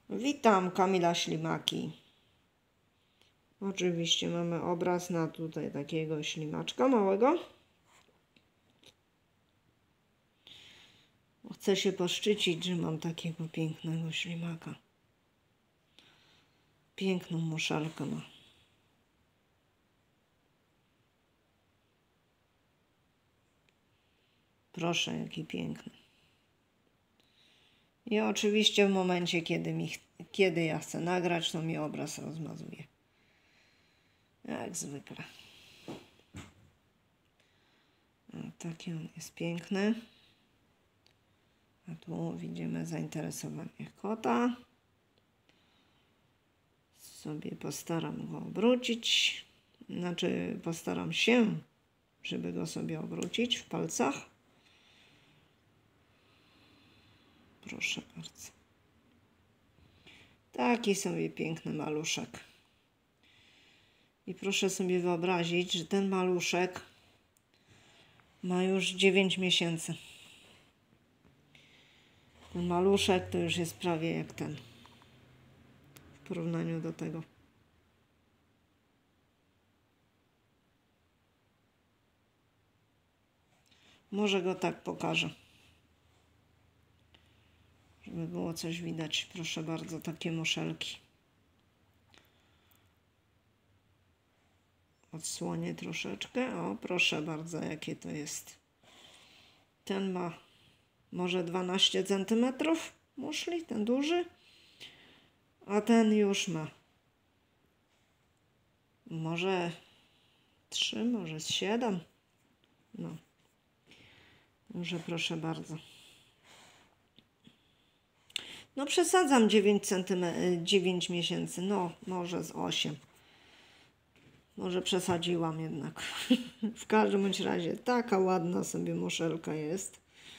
Witam, Kamila Ślimaki. Oczywiście mamy obraz na tutaj takiego ślimaczka małego. Chcę się poszczycić, że mam takiego pięknego ślimaka. Piękną muszelkę ma. Proszę, jaki piękny. I oczywiście w momencie, kiedy ja chcę nagrać, to mi obraz rozmazuje. Jak zwykle. Taki on jest piękny. A tu widzimy zainteresowanie kota. Sobie postaram go obrócić. Znaczy postaram się, żeby go sobie obrócić w palcach. Proszę bardzo. Taki sobie piękny maluszek. I proszę sobie wyobrazić, że ten maluszek ma już 9 miesięcy. Ten maluszek to już jest prawie jak ten. W porównaniu do tego. Może go tak pokażę. Żeby było coś widać. Proszę bardzo, takie muszelki. Odsłonię troszeczkę. O, proszę bardzo, jakie to jest. Ten ma może 12 cm muszli, ten duży. A ten już ma może 3, może 7. No. Może proszę bardzo. No przesadzam 9 miesięcy. No, może z 8. Może przesadziłam jednak. W każdym bądź razie taka ładna sobie muszelka jest.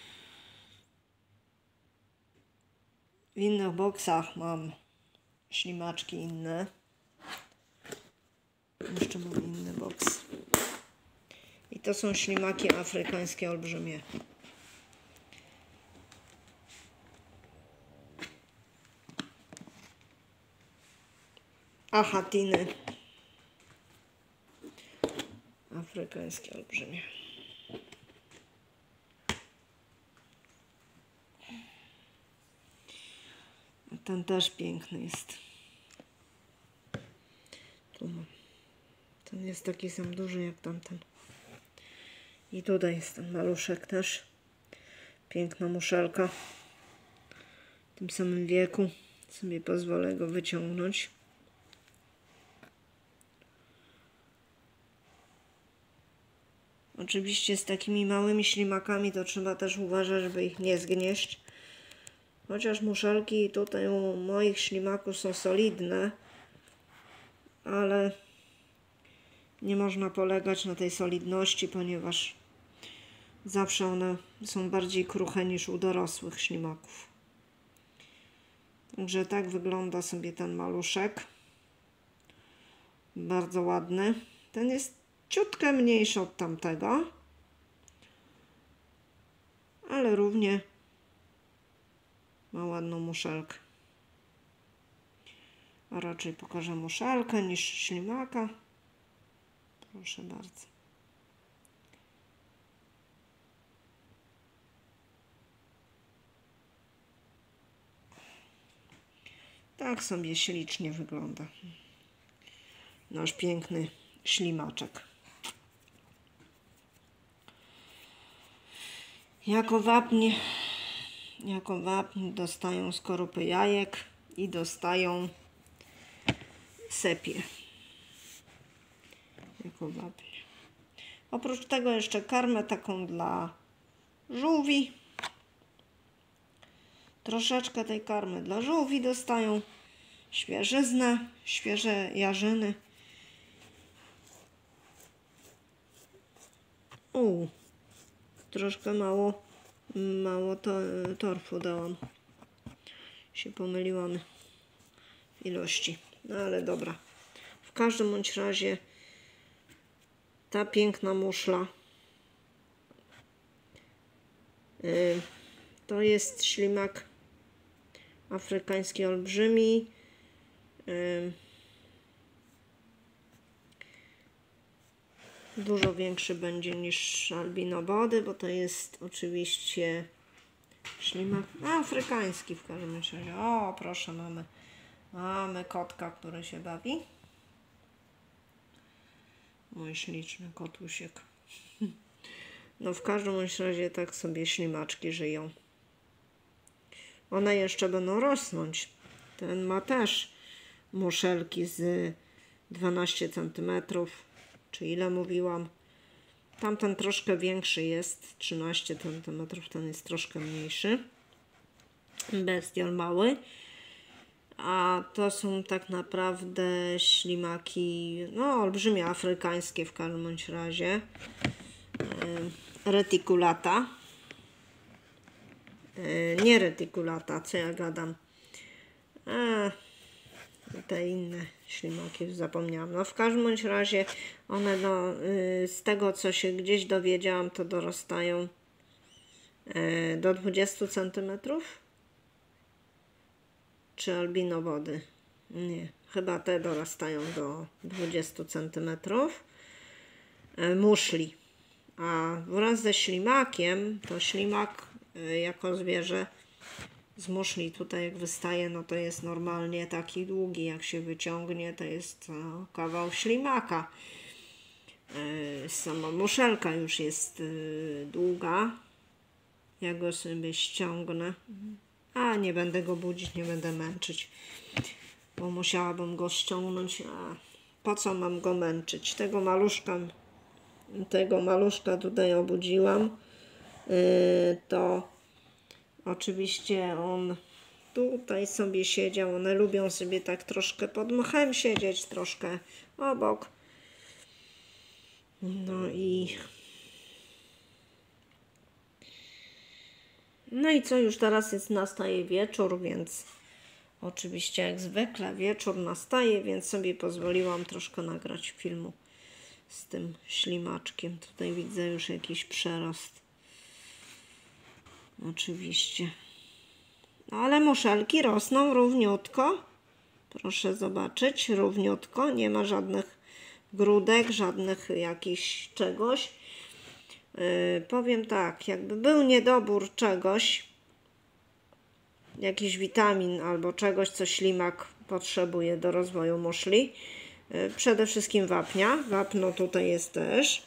W innych boksach mam ślimaczki inne. Jeszcze mam inny boks. I to są ślimaki afrykańskie olbrzymie. Achatiny. Afrykańskie olbrzymie. Ten też piękny jest. Tu mam. Ten jest taki sam duży jak tamten. I tutaj jest ten maluszek też. Piękna muszelka. W tym samym wieku sobie pozwolę go wyciągnąć. Oczywiście z takimi małymi ślimakami to trzeba też uważać, żeby ich nie zgnieść. Chociaż muszelki tutaj u moich ślimaków są solidne, ale nie można polegać na tej solidności, ponieważ zawsze one są bardziej kruche niż u dorosłych ślimaków. Także tak wygląda sobie ten maluszek. Bardzo ładny. Ten jest ciutkę mniejszy od tamtego, ale równie ma ładną muszelkę. A raczej pokażę muszelkę niż ślimaka. Proszę bardzo. Tak sobie ślicznie wygląda nasz piękny ślimaczek. Jako wapń dostają skorupy jajek i dostają sepie. Jako wapń. Oprócz tego jeszcze karmę taką dla żółwi. Troszeczkę tej karmy dla żółwi dostają. Świeżyznę, świeże jarzyny. Troszkę mało torfu dałam. Się pomyliłam w ilości. No ale dobra. W każdym bądź razie ta piękna muszla to jest ślimak afrykański olbrzymi. Dużo większy będzie niż albinobody, bo to jest oczywiście ślimak afrykański w każdym razie. O, proszę, mamy kotka, który się bawi. Mój śliczny kotusiek. No w każdym razie tak sobie ślimaczki żyją. One jeszcze będą rosnąć. Ten ma też muszelki z 12 cm. Czy ile mówiłam? Tamten troszkę większy jest. 13 cm. Ten jest troszkę mniejszy. Bestial mały. A to są tak naprawdę ślimaki, no olbrzymie afrykańskie w każdym razie. Reticulata. Nie reticulata, co ja gadam. Te inne ślimaki już zapomniałam. No w każdym razie one z tego co się gdzieś dowiedziałam, to dorastają do 20 cm. Czy albinowody? Nie, chyba te dorastają do 20 cm. Muszli. A wraz ze ślimakiem, to ślimak jako zwierzę z muszli tutaj jak wystaje, no to jest normalnie taki długi, jak się wyciągnie, to jest kawał ślimaka. Sama muszelka już jest długa. Ja go sobie ściągnę. A nie będę go budzić, nie będę męczyć, bo musiałabym go ściągnąć. A po co mam go męczyć? Tego maluszka tutaj obudziłam. To oczywiście on tutaj sobie siedział. One lubią sobie tak troszkę pod mchem siedzieć, troszkę obok. No i co, już teraz nastaje wieczór, więc oczywiście jak zwykle wieczór nastaje, więc sobie pozwoliłam troszkę nagrać filmu z tym ślimaczkiem. Tutaj widzę już jakiś przerost. Oczywiście. No, ale muszelki rosną równiutko. Proszę zobaczyć, równiutko. Nie ma żadnych grudek, żadnych jakichś czegoś. Powiem tak, jakby był niedobór czegoś, jakiś witamin albo czegoś, co ślimak potrzebuje do rozwoju muszli, przede wszystkim wapnia. Wapno tutaj jest też.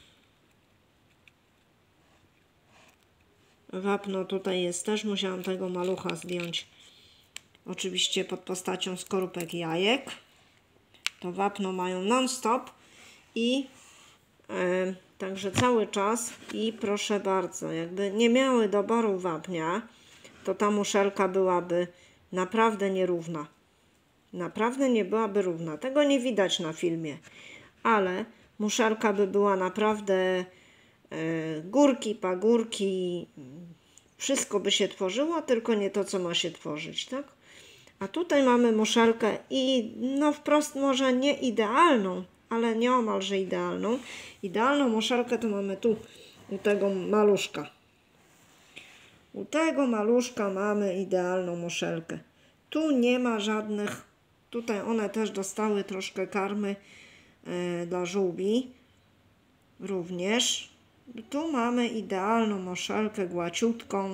Musiałam tego malucha zdjąć. Oczywiście pod postacią skorupek jajek. To wapno mają non-stop i także cały czas. I proszę bardzo, jakby nie miały doboru wapnia, to ta muszelka byłaby naprawdę nierówna. Naprawdę nie byłaby równa. Tego nie widać na filmie. Ale muszelka by była naprawdę górki, pagórki, wszystko by się tworzyło, tylko nie to, co ma się tworzyć, tak? A tutaj mamy muszelkę i no wprost może nie idealną, ale nieomalże idealną. Idealną muszelkę to mamy tu, u tego maluszka. U tego maluszka mamy idealną muszelkę. Tu nie ma żadnych, tutaj one też dostały troszkę karmy dla żółwi. Również. Tu mamy idealną muszelkę, głaciutką.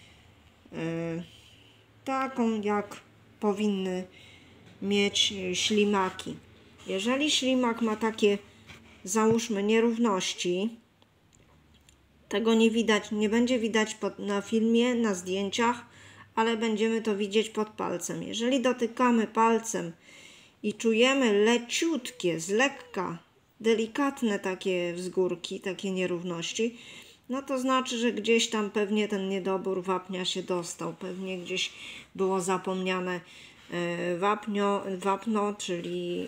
Taką jak powinny mieć ślimaki. Jeżeli ślimak ma takie, załóżmy, nierówności, tego nie widać, nie będzie widać na filmie, na zdjęciach, ale będziemy to widzieć pod palcem. Jeżeli dotykamy palcem i czujemy leciutkie, z lekka, delikatne takie wzgórki, takie nierówności, no to znaczy, że gdzieś tam pewnie ten niedobór wapnia się dostał. Pewnie gdzieś było zapomniane wapno, czyli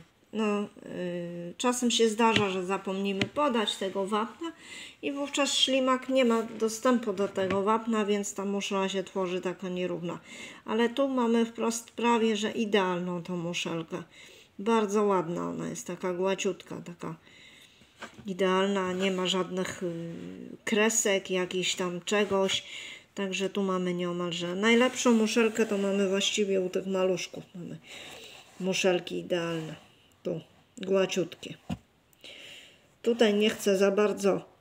czasem się zdarza, że zapomnimy podać tego wapna i wówczas ślimak nie ma dostępu do tego wapna, więc ta muszla się tworzy taka nierówna. Ale tu mamy wprost prawie, że idealną tą muszelkę. Bardzo ładna ona jest, taka głaciutka, taka idealna, nie ma żadnych kresek, jakichś tam czegoś. Także tu mamy nieomalże najlepszą muszelkę, to mamy właściwie u tych maluszków. Mamy muszelki idealne. Tu gładziutkie. Tutaj nie chcę za bardzo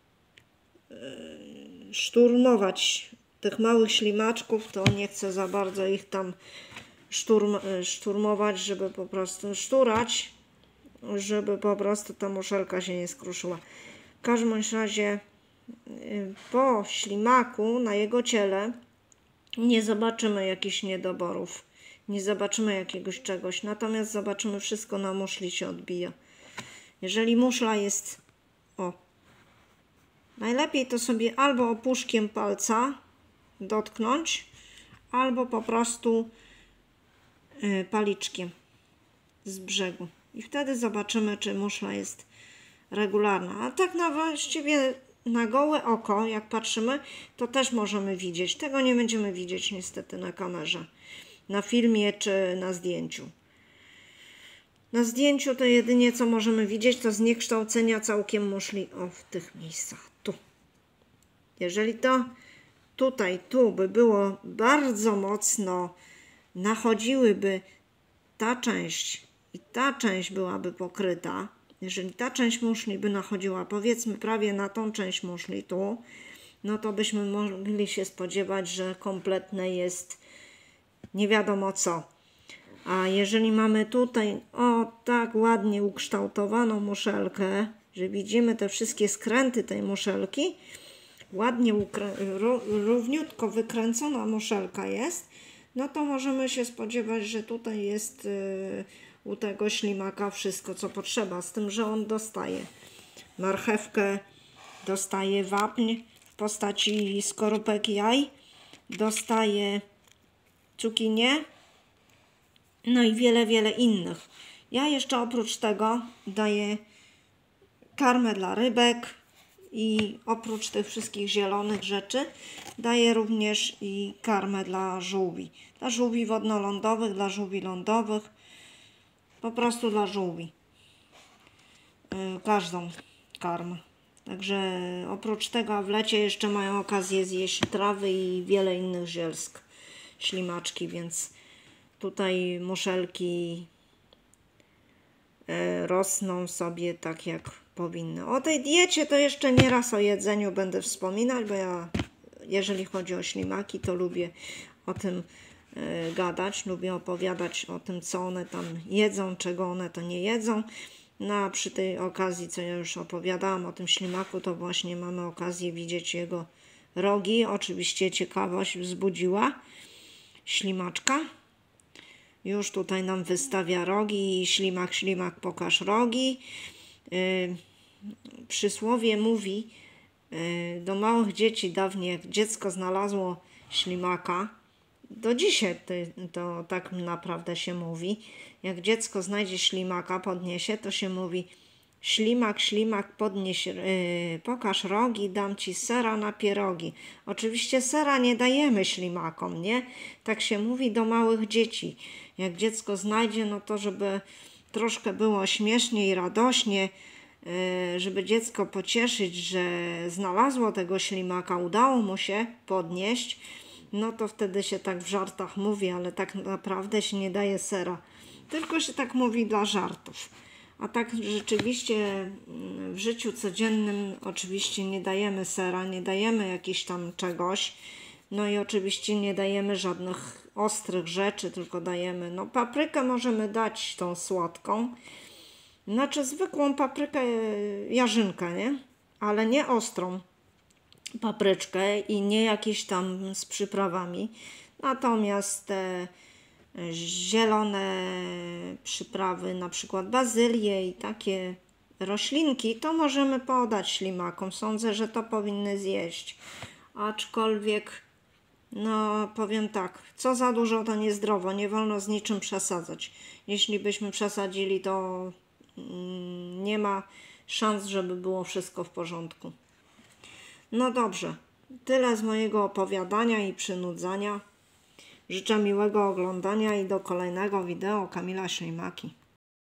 szturmować tych małych ślimaczków, to nie chcę za bardzo ich tam szturmować, żeby po prostu szturać, żeby po prostu ta muszelka się nie skruszyła. W każdym razie po ślimaku na jego ciele nie zobaczymy jakichś niedoborów, nie zobaczymy jakiegoś czegoś, natomiast zobaczymy, wszystko na muszli się odbija. Jeżeli muszla jest, najlepiej to sobie albo opuszkiem palca dotknąć, albo po prostu paliczkiem z brzegu. I wtedy zobaczymy, czy muszla jest regularna. A tak właściwie na gołe oko, jak patrzymy, to też możemy widzieć. Tego nie będziemy widzieć niestety na kamerze, na filmie czy na zdjęciu. Na zdjęciu to jedynie co możemy widzieć, to zniekształcenia całkiem muszli w tych miejscach. Tu. Jeżeli to tu by było bardzo mocno, nachodziłyby ta część i ta część byłaby pokryta, jeżeli ta część muszli by nachodziła, powiedzmy prawie na tą część muszli tu, no to byśmy mogli się spodziewać, że kompletne jest nie wiadomo co. A jeżeli mamy tutaj tak ładnie ukształtowaną muszelkę, że widzimy te wszystkie skręty tej muszelki, ładnie równiutko wykręcona muszelka jest, no to możemy się spodziewać, że tutaj jest u tego ślimaka wszystko, co potrzeba. Z tym, że on dostaje marchewkę, dostaje wapń w postaci skorupek jaj, dostaje cukinię, no i wiele, wiele innych. Ja jeszcze oprócz tego daję karmę dla rybek i oprócz tych wszystkich zielonych rzeczy daję również i karmę dla żółwi. Dla żółwi wodnoloądowych, dla żółwi lądowych, po prostu dla żółwi. Każdą karmę. Także oprócz tego w lecie jeszcze mają okazję zjeść trawy i wiele innych zielsk, ślimaczki, więc tutaj muszelki rosną sobie tak jak powinny. O tej diecie to jeszcze nie raz o jedzeniu będę wspominać, bo ja jeżeli chodzi o ślimaki, to lubię o tym gadać, lubię opowiadać o tym, co one tam jedzą, czego one to nie jedzą. No a przy tej okazji, co ja już opowiadałam o tym ślimaku, to właśnie mamy okazję widzieć jego rogi. Oczywiście ciekawość wzbudziła ślimaczka. Już tutaj nam wystawia rogi i ślimak, ślimak, pokaż rogi. Przysłowie mówi do małych dzieci dawniej, jak dziecko znalazło ślimaka, do dzisiaj to tak naprawdę się mówi, jak dziecko znajdzie ślimaka, podniesie, to się mówi: ślimak, ślimak, podnieś, pokaż rogi, dam ci sera na pierogi. Oczywiście sera nie dajemy ślimakom, nie? Tak się mówi do małych dzieci. Jak dziecko znajdzie, no to żeby troszkę było śmiesznie i radośnie, żeby dziecko pocieszyć, że znalazło tego ślimaka, udało mu się podnieść, no to wtedy się tak w żartach mówi, ale tak naprawdę się nie daje sera. Tylko się tak mówi dla żartów. A tak rzeczywiście w życiu codziennym oczywiście nie dajemy sera, nie dajemy jakichś tam czegoś. No i oczywiście nie dajemy żadnych ostrych rzeczy, tylko dajemy, no paprykę możemy dać tą słodką. Znaczy zwykłą paprykę, jarzynkę, nie? Ale nie ostrą papryczkę i nie jakieś tam z przyprawami. Natomiast te zielone przyprawy, na przykład bazylię i takie roślinki, to możemy podać ślimakom. Sądzę, że to powinny zjeść. Aczkolwiek, no powiem tak, co za dużo, to niezdrowo. Nie wolno z niczym przesadzać. Jeśli byśmy przesadzili, to nie ma szans, żeby było wszystko w porządku. No dobrze, tyle z mojego opowiadania i przynudzania. Życzę miłego oglądania i do kolejnego wideo. Kamila Ślimaki.